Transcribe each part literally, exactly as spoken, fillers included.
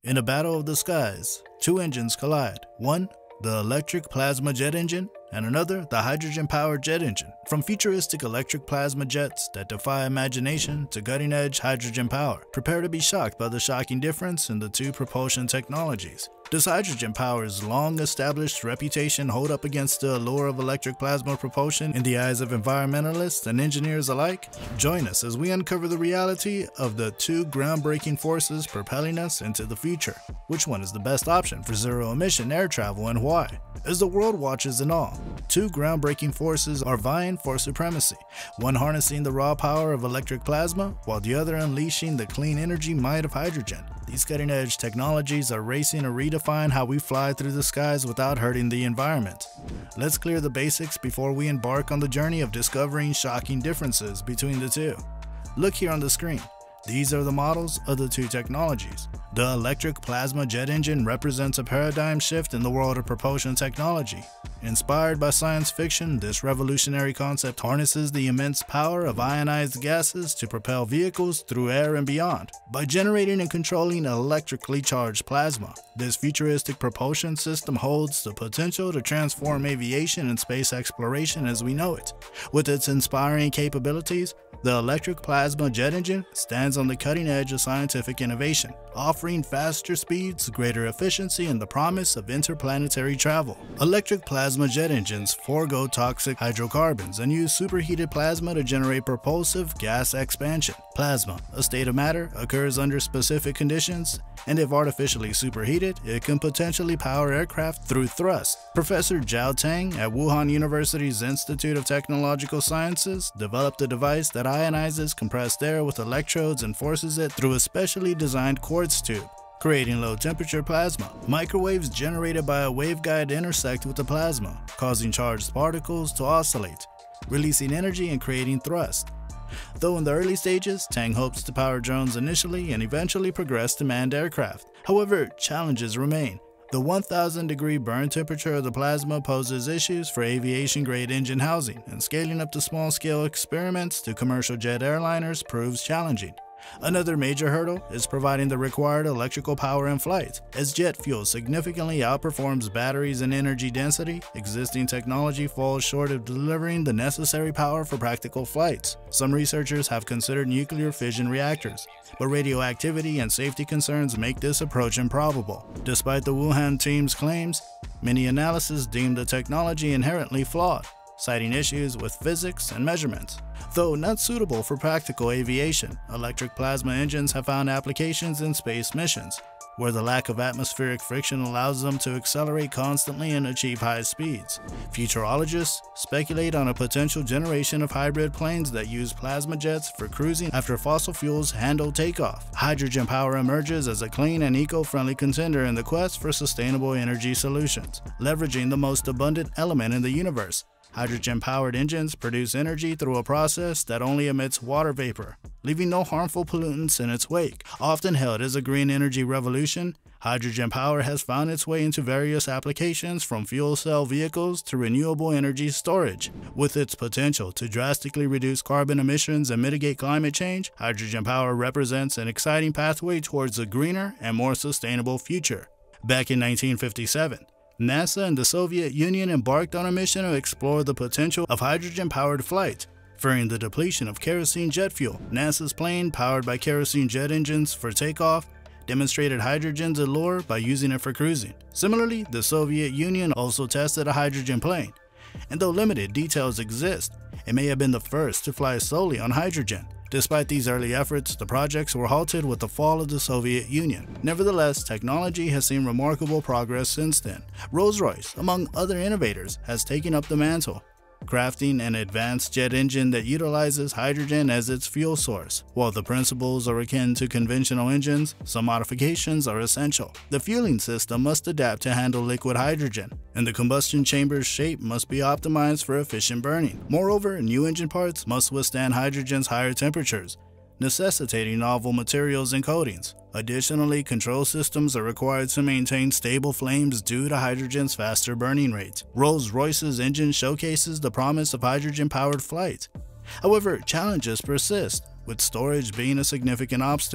In a battle of the skies, two engines collide. One, the electric plasma jet engine, and another, the hydrogen-powered jet engine. From futuristic electric plasma jets that defy imagination to cutting-edge hydrogen power, prepare to be shocked by the shocking difference in the two propulsion technologies. Does hydrogen power's long-established reputation hold up against the allure of electric plasma propulsion in the eyes of environmentalists and engineers alike? Join us as we uncover the reality of the two groundbreaking forces propelling us into the future. Which one is the best option for zero-emission air travel and why? As the world watches in awe, two groundbreaking forces are vying for supremacy, one harnessing the raw power of electric plasma, while the other unleashing the clean energy might of hydrogen. These cutting-edge technologies are racing to redefine how we fly through the skies without hurting the environment. Let's clear the basics before we embark on the journey of discovering shocking differences between the two. Look here on the screen. These are the models of the two technologies. The electric plasma jet engine represents a paradigm shift in the world of propulsion technology. Inspired by science fiction, this revolutionary concept harnesses the immense power of ionized gases to propel vehicles through air and beyond. By generating and controlling electrically charged plasma, this futuristic propulsion system holds the potential to transform aviation and space exploration as we know it. With its inspiring capabilities, the electric plasma jet engine stands on the cutting edge of scientific innovation, offering faster speeds, greater efficiency, and the promise of interplanetary travel. Electric plasma jet engines forego toxic hydrocarbons and use superheated plasma to generate propulsive gas expansion. Plasma, a state of matter, occurs under specific conditions, and if artificially superheated, it can potentially power aircraft through thrust. Professor Zhao Tang at Wuhan University's Institute of Technological Sciences developed a device that ionizes compressed air with electrodes and forces it through a specially designed quartz tube, creating low-temperature plasma. Microwaves generated by a waveguide intersect with the plasma, causing charged particles to oscillate, releasing energy and creating thrust. Though in the early stages, Tang hopes to power drones initially and eventually progress to manned aircraft. However, challenges remain. The one thousand degree burn temperature of the plasma poses issues for aviation-grade engine housing, and scaling up to small-scale experiments to commercial jet airliners proves challenging. Another major hurdle is providing the required electrical power in flight. As jet fuel significantly outperforms batteries in energy density, existing technology falls short of delivering the necessary power for practical flights. Some researchers have considered nuclear fission reactors, but radioactivity and safety concerns make this approach improbable. Despite the Wuhan team's claims, many analyses deem the technology inherently flawed, citing issues with physics and measurements. Though not suitable for practical aviation, electric plasma engines have found applications in space missions, where the lack of atmospheric friction allows them to accelerate constantly and achieve high speeds. Futurologists speculate on a potential generation of hybrid planes that use plasma jets for cruising after fossil fuels handle takeoff. Hydrogen power emerges as a clean and eco-friendly contender in the quest for sustainable energy solutions, leveraging the most abundant element in the universe. Hydrogen-powered engines produce energy through a process that only emits water vapor, leaving no harmful pollutants in its wake. Often hailed as a green energy revolution, hydrogen power has found its way into various applications from fuel cell vehicles to renewable energy storage. With its potential to drastically reduce carbon emissions and mitigate climate change, hydrogen power represents an exciting pathway towards a greener and more sustainable future. Back in nineteen fifty-seven, NASA and the Soviet Union embarked on a mission to explore the potential of hydrogen-powered flight. Fearing the depletion of kerosene jet fuel, NASA's plane, powered by kerosene jet engines for takeoff, demonstrated hydrogen's allure by using it for cruising. Similarly, the Soviet Union also tested a hydrogen plane, and though limited details exist, it may have been the first to fly solely on hydrogen. Despite these early efforts, the projects were halted with the fall of the Soviet Union. Nevertheless, technology has seen remarkable progress since then. Rolls-Royce, among other innovators, has taken up the mantle, crafting an advanced jet engine that utilizes hydrogen as its fuel source. While the principles are akin to conventional engines, some modifications are essential. The fueling system must adapt to handle liquid hydrogen, and the combustion chamber's shape must be optimized for efficient burning. Moreover, new engine parts must withstand hydrogen's higher temperatures, necessitating novel materials and coatings. Additionally, control systems are required to maintain stable flames due to hydrogen's faster burning rate. Rolls-Royce's engine showcases the promise of hydrogen-powered flight. However, challenges persist, with storage being a significant obstacle.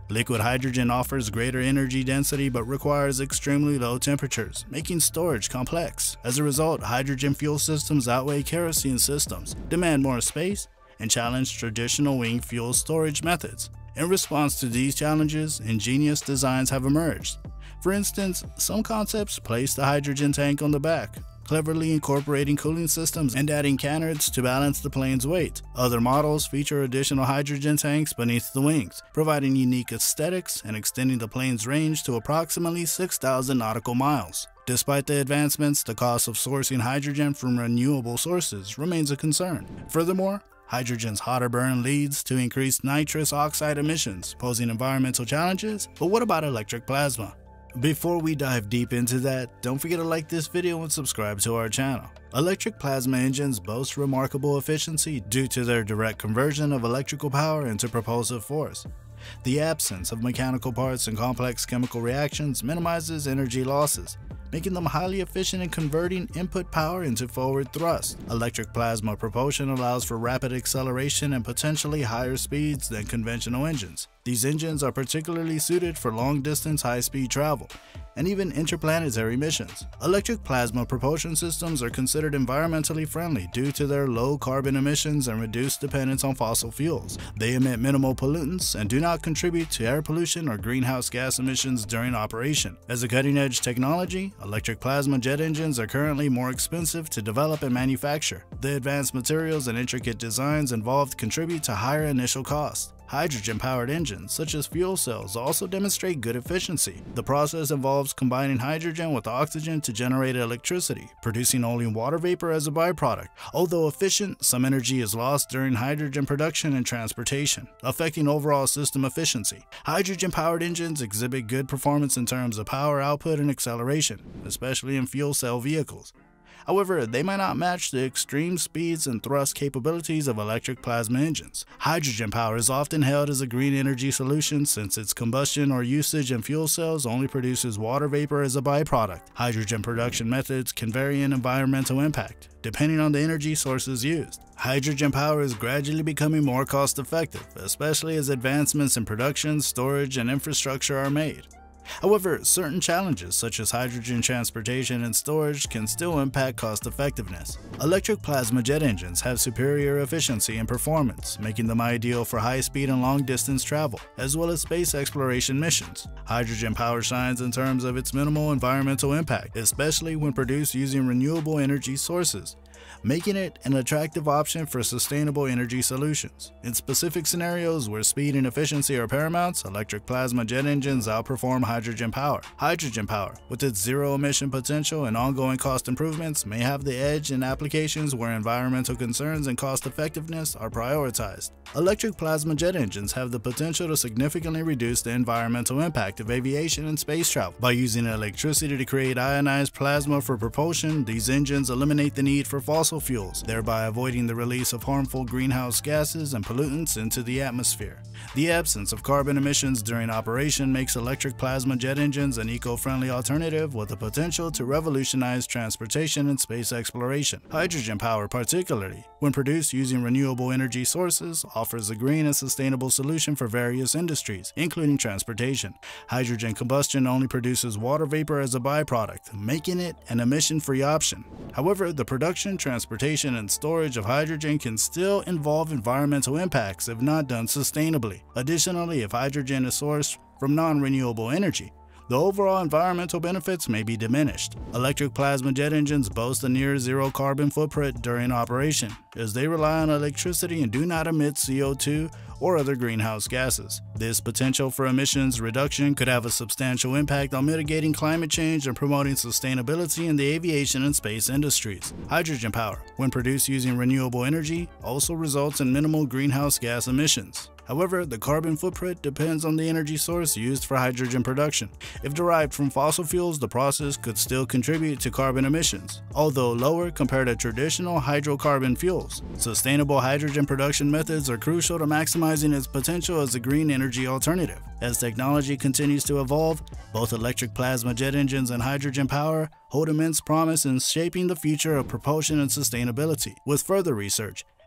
Liquid hydrogen offers greater energy density but requires extremely low temperatures, making storage complex. As a result, hydrogen fuel systems outweigh kerosene systems, demand more space, and challenge traditional wing fuel storage methods. In response to these challenges, ingenious designs have emerged. For instance, some concepts place the hydrogen tank on the back, cleverly incorporating cooling systems and adding canards to balance the plane's weight. Other models feature additional hydrogen tanks beneath the wings, providing unique aesthetics and extending the plane's range to approximately six thousand nautical miles. Despite the advancements, the cost of sourcing hydrogen from renewable sources remains a concern. Furthermore, hydrogen's hotter burn leads to increased nitrous oxide emissions, posing environmental challenges. But what about electric plasma? Before we dive deep into that, don't forget to like this video and subscribe to our channel. Electric plasma engines boast remarkable efficiency due to their direct conversion of electrical power into propulsive force. The absence of mechanical parts and complex chemical reactions minimizes energy losses, making them highly efficient in converting input power into forward thrust. Electric plasma propulsion allows for rapid acceleration and potentially higher speeds than conventional engines. These engines are particularly suited for long-distance high-speed travel and even interplanetary missions. Electric plasma propulsion systems are considered environmentally friendly due to their low carbon emissions and reduced dependence on fossil fuels. They emit minimal pollutants and do not contribute to air pollution or greenhouse gas emissions during operation. As a cutting-edge technology, electric plasma jet engines are currently more expensive to develop and manufacture. The advanced materials and intricate designs involved contribute to higher initial costs. Hydrogen-powered engines, such as fuel cells, also demonstrate good efficiency. The process involves combining hydrogen with oxygen to generate electricity, producing only water vapor as a byproduct. Although efficient, some energy is lost during hydrogen production and transportation, affecting overall system efficiency. Hydrogen-powered engines exhibit good performance in terms of power output and acceleration, especially in fuel cell vehicles. However, they might not match the extreme speeds and thrust capabilities of electric plasma engines. Hydrogen power is often hailed as a green energy solution since its combustion or usage in fuel cells only produces water vapor as a byproduct. Hydrogen production methods can vary in environmental impact, depending on the energy sources used. Hydrogen power is gradually becoming more cost-effective, especially as advancements in production, storage, and infrastructure are made. However, certain challenges such as hydrogen transportation and storage can still impact cost effectiveness. Electric plasma jet engines have superior efficiency and performance, making them ideal for high-speed and long-distance travel, as well as space exploration missions. Hydrogen power shines in terms of its minimal environmental impact, especially when produced using renewable energy sources, making it an attractive option for sustainable energy solutions. In specific scenarios where speed and efficiency are paramount, electric plasma jet engines outperform hydrogen power. Hydrogen power, with its zero emission potential and ongoing cost improvements, may have the edge in applications where environmental concerns and cost effectiveness are prioritized. Electric plasma jet engines have the potential to significantly reduce the environmental impact of aviation and space travel. By using electricity to create ionized plasma for propulsion, these engines eliminate the need for fossil fuels, thereby avoiding the release of harmful greenhouse gases and pollutants into the atmosphere. The absence of carbon emissions during operation makes electric plasma jet engines an eco-friendly alternative with the potential to revolutionize transportation and space exploration. Hydrogen power, particularly when produced using renewable energy sources, offers a green and sustainable solution for various industries, including transportation. Hydrogen combustion only produces water vapor as a byproduct, making it an emission-free option. However, the production, transportation, and storage of hydrogen can still involve environmental impacts if not done sustainably. Additionally, if hydrogen is sourced from non-renewable energy, the overall environmental benefits may be diminished. Electric plasma jet engines boast a near-zero carbon footprint during operation, as they rely on electricity and do not emit C O two or other greenhouse gases. This potential for emissions reduction could have a substantial impact on mitigating climate change and promoting sustainability in the aviation and space industries. Hydrogen power, when produced using renewable energy, also results in minimal greenhouse gas emissions. However, the carbon footprint depends on the energy source used for hydrogen production. If derived from fossil fuels, the process could still contribute to carbon emissions, although lower compared to traditional hydrocarbon fuels. Sustainable hydrogen production methods are crucial to maximizing its potential as a green energy alternative. As technology continues to evolve, both electric plasma jet engines and hydrogen power hold immense promise in shaping the future of propulsion and sustainability. With further research,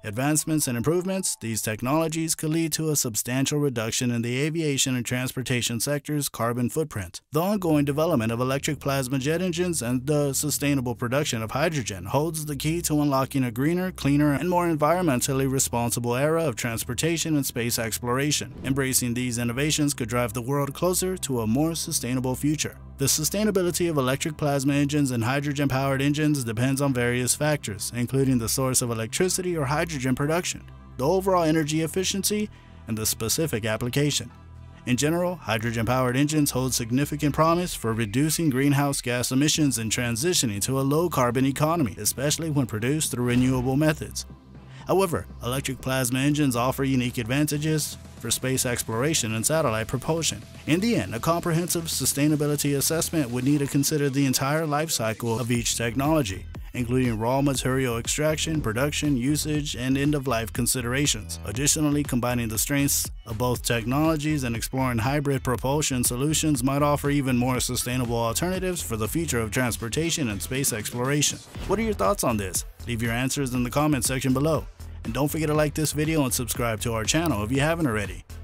Advancements and improvements, these technologies could lead to a substantial reduction in the aviation and transportation sector's carbon footprint. The ongoing development of electric plasma jet engines and the sustainable production of hydrogen holds the key to unlocking a greener, cleaner, and more environmentally responsible era of transportation and space exploration. Embracing these innovations could drive the world closer to a more sustainable future. The sustainability of electric plasma engines and hydrogen-powered engines depends on various factors, including the source of electricity or hydrogen production, the overall energy efficiency, and the specific application. In general, hydrogen-powered engines hold significant promise for reducing greenhouse gas emissions and transitioning to a low-carbon economy, especially when produced through renewable methods. However, electric plasma engines offer unique advantages for space exploration and satellite propulsion. In the end, a comprehensive sustainability assessment would need to consider the entire life cycle of each technology, including raw material extraction, production, usage, and end-of-life considerations. Additionally, combining the strengths of both technologies and exploring hybrid propulsion solutions might offer even more sustainable alternatives for the future of transportation and space exploration. What are your thoughts on this? Leave your answers in the comment section below. And don't forget to like this video and subscribe to our channel if you haven't already.